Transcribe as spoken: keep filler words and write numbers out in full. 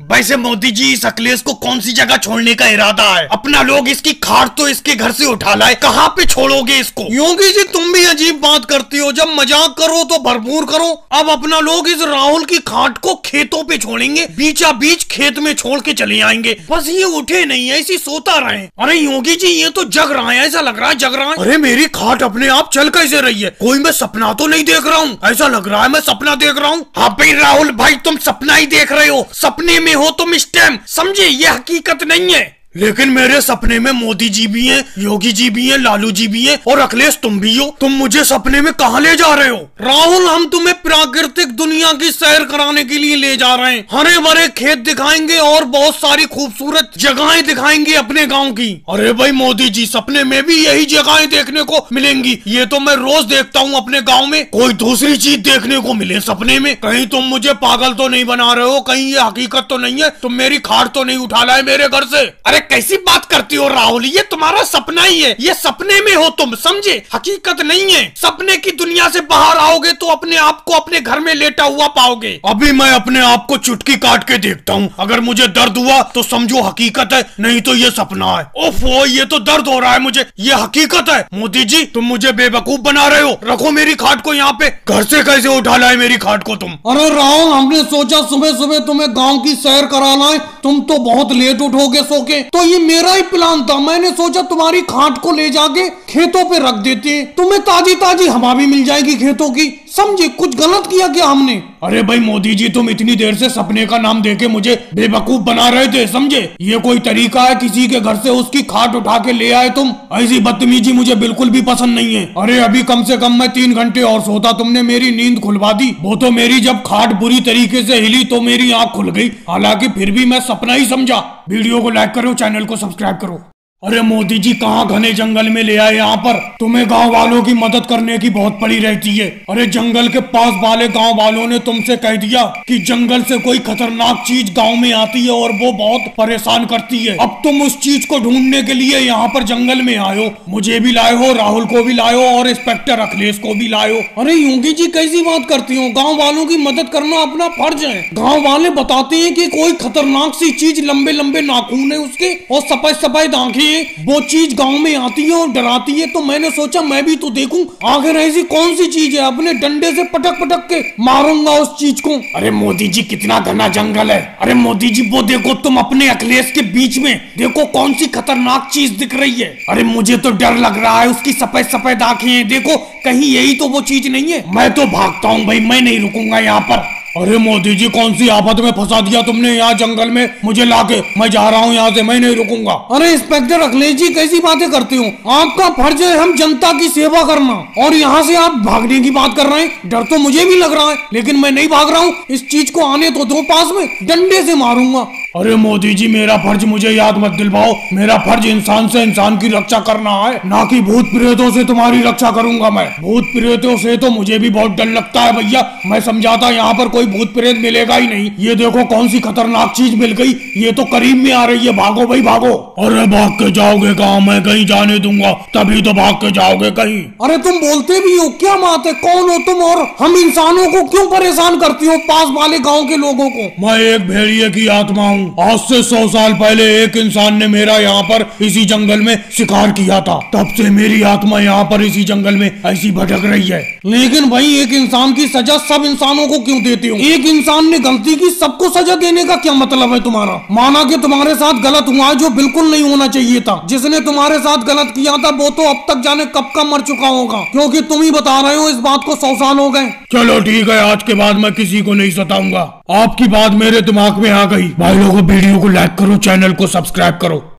वैसे मोदी जी इस अखिलेश को कौन सी जगह छोड़ने का इरादा है? अपना लोग इसकी खाट तो इसके घर से उठा लाए, कहाँ पे छोड़ोगे इसको? योगी जी तुम भी अजीब बात करती हो, जब मजाक करो तो भरपूर करो। अब अपना लोग इस राहुल की खाट को खेतों पे छोड़ेंगे, बीचा बीच खेत में छोड़ के चले आएंगे। बस ये उठे नहीं, ऐसी सोता रहे। अरे योगी जी ये तो जग रहा है, ऐसा लग रहा है जग रहा है। अरे मेरी खाट अपने आप चल कैसे रही है? कोई मैं सपना तो नहीं देख रहा हूँ? ऐसा लग रहा है मैं सपना देख रहा हूँ। हाँ भाई राहुल भाई, तुम सपना ही देख रहे हो, सपने में हो तुम इस टाइम, समझे? ये हकीकत नहीं है। लेकिन मेरे सपने में मोदी जी भी हैं, योगी जी भी हैं, लालू जी भी हैं और अखिलेश तुम भी हो। तुम मुझे सपने में कहाँ ले जा रहे हो? राहुल हम तुम्हें प्राकृतिक दुनिया की सैर कराने के लिए ले जा रहे हैं। हरे भरे खेत दिखाएंगे और बहुत सारी खूबसूरत जगहें दिखाएंगे अपने गांव की। अरे भाई मोदी जी, सपने में भी यही जगहें देखने को मिलेंगी? ये तो मैं रोज देखता हूँ अपने गाँव में। कोई दूसरी चीज देखने को मिले सपने में? कहीं तुम मुझे पागल तो नहीं बना रहे हो? कहीं ये हकीकत तो नहीं है? तुम मेरी खाट तो नहीं उठा लाए मेरे घर से? अरे कैसी बात करती हो राहुल, ये तुम्हारा सपना ही है, ये सपने में हो तुम, समझे? हकीकत नहीं है। सपने की दुनिया से बाहर आओगे तो अपने आप को अपने घर में लेटा हुआ पाओगे। अभी मैं अपने आप को चुटकी काट के देखता हूँ, अगर मुझे दर्द हुआ तो समझो हकीकत है, नहीं तो ये सपना है। ओफो, ये तो दर्द हो रहा है मुझे, ये हकीकत है। मोदी जी तुम मुझे बेवकूफ बना रहे हो। रखो मेरी खाट को यहाँ पे। घर से कैसे उठा लाए मेरी खाट को तुम? अरे राहुल हमने सोचा सुबह सुबह तुम्हें गाँव की सैर कराना है, तुम तो बहुत लेट उठोगे सो के, तो ये मेरा ही प्लान था। मैंने सोचा तुम्हारी खाट को ले जाके खेतों पे रख देते हैं, तुम्हें ताजी ताजी हवा भी मिल जाएगी खेतों की, समझे? कुछ गलत किया क्या हमने? अरे भाई मोदी जी, तुम इतनी देर से सपने का नाम देके मुझे बेवकूफ बना रहे थे, समझे? ये कोई तरीका है किसी के घर से उसकी खाट उठा के ले आए तुम? ऐसी बदतमीजी मुझे बिल्कुल भी पसंद नहीं है। अरे अभी कम से कम मैं तीन घंटे और सोता, तुमने मेरी नींद खुलवा दी। वो तो मेरी जब खाट बुरी तरीके से हिली तो मेरी आंख खुल गई, हालांकि फिर भी मैं सपना ही समझा। वीडियो को लाइक करो, चैनल को सब्सक्राइब करो। अरे मोदी जी कहाँ घने जंगल में ले आए यहाँ पर? तुम्हें गांव वालों की मदद करने की बहुत पड़ी रहती है। अरे जंगल के पास वाले गांव वालों ने तुमसे कह दिया कि जंगल से कोई खतरनाक चीज गांव में आती है और वो बहुत परेशान करती है। अब तुम उस चीज को ढूंढने के लिए यहाँ पर जंगल में आए हो। मुझे भी लाए हो, राहुल को भी लाए हो और इंस्पेक्टर अखिलेश को भी लाए हो। अरे योगी जी कैसी बात करती हो? गाँव वालों की मदद करना अपना फर्ज है। गाँव वाले बताते हैं कि कोई खतरनाक सी चीज, लंबे लंबे नाखून है उसके और सफेद सफेद आंखें, वो चीज गांव में आती है और डराती है। तो मैंने सोचा मैं भी तो देखूं आखिर ऐसी कौन सी चीज है। अपने डंडे से पटक पटक के मारूंगा उस चीज को। अरे मोदी जी कितना घना जंगल है। अरे मोदी जी वो देखो, तुम अपने अखिलेश के बीच में देखो कौन सी खतरनाक चीज दिख रही है। अरे मुझे तो डर लग रहा है, उसकी सफेद सफेद आंखें हैं, देखो कहीं यही तो वो चीज नहीं है। मैं तो भागता हूँ भाई, मैं नहीं रुकूंगा यहाँ पर। अरे मोदी जी कौन सी आफत में फंसा दिया तुमने यहाँ जंगल में मुझे लाके। मैं जा रहा हूँ यहाँ से, मैं नहीं रुकूंगा। अरे इंस्पेक्टर अखिलेश जी कैसी बातें करते हो? आपका फर्ज है हम जनता की सेवा करना और यहाँ से आप भागने की बात कर रहे हैं। डर तो मुझे भी लग रहा है लेकिन मैं नहीं भाग रहा हूँ। इस चीज को आने तो दो पास में, डंडे से मारूंगा। अरे मोदी जी मेरा फर्ज मुझे याद मत दिलवाओ। मेरा फर्ज इंसान से इंसान की रक्षा करना है, ना कि भूत प्रेतों से तुम्हारी रक्षा करूंगा मैं। भूत प्रेतों से तो मुझे भी बहुत डर लगता है भैया। मैं समझाता यहाँ पर कोई भूत प्रेत मिलेगा ही नहीं। ये देखो कौन सी खतरनाक चीज मिल गई, ये तो करीब में आ रही है। भागो भाई भागो। अरे भाग के जाओगे कहाँ? मैं कहीं जाने दूंगा तभी तो भाग के जाओगे कहीं। अरे तुम बोलते भी हो, क्या बात है? कौन हो तुम और हम इंसानों को क्यों परेशान करती हो, पास वाले गाँव के लोगों को? मैं एक भेड़िए की आत्मा हूँ। आज से सौ साल पहले एक इंसान ने मेरा यहाँ पर इसी जंगल में शिकार किया था, तब से मेरी आत्मा यहाँ पर इसी जंगल में ऐसी भटक रही है। लेकिन भाई एक इंसान की सजा सब इंसानों को क्यों देते हो? एक इंसान ने गलती की, सबको सजा देने का क्या मतलब है तुम्हारा? माना कि तुम्हारे साथ गलत हुआ जो बिल्कुल नहीं होना चाहिए था। जिसने तुम्हारे साथ गलत किया था वो तो अब तक जाने कब का मर चुका होगा, क्योंकि तुम ही बता रहे हो इस बात को सौ साल हो गए। चलो ठीक है, आज के बाद मैं किसी को नहीं सताऊंगा। आपकी बात मेरे दिमाग में आ गई। भाई लोगों वीडियो को लाइक करो, चैनल को सब्सक्राइब करो।